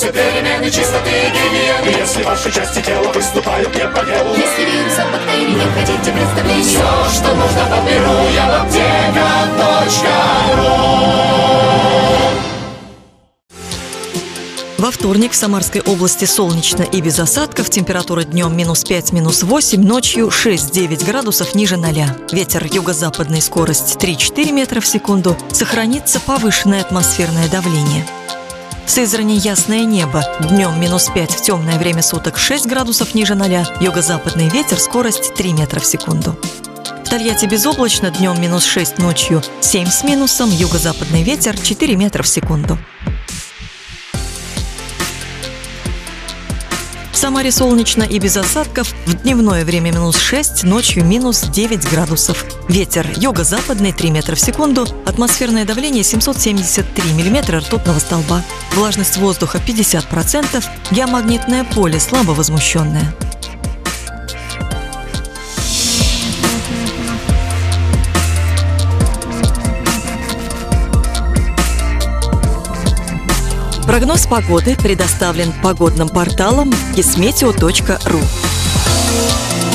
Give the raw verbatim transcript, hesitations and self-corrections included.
перемены, чистоты и гигиены. Если ваши части тела выступают не по делу, если вирусов, бактерий не хотите представления, все, что нужно, подберу я в аптека точка ру. Во вторник в Самарской области солнечно и без осадков. Температура днем минус пять, минус восемь, ночью шесть-девять градусов ниже ноля. Ветер юго-западный, скорость три-четыре метра в секунду. Сохранится повышенное атмосферное давление. В Сызрани ясное небо. Днем минус пять, в темное время суток шесть градусов ниже ноля. Юго-западный ветер, скорость три метра в секунду. В Тольятти безоблачно, днем минус шесть, ночью семь с минусом. Юго-западный ветер четыре метра в секунду. В Самаре солнечно и без осадков. В дневное время минус шесть, ночью минус девять градусов. Ветер юго-западный три метра в секунду. Атмосферное давление семьсот семьдесят три миллиметра ртутного столба. Влажность воздуха пятьдесят процентов. Геомагнитное поле слабо возмущенное. Прогноз погоды предоставлен погодным порталом кисметео точка ру.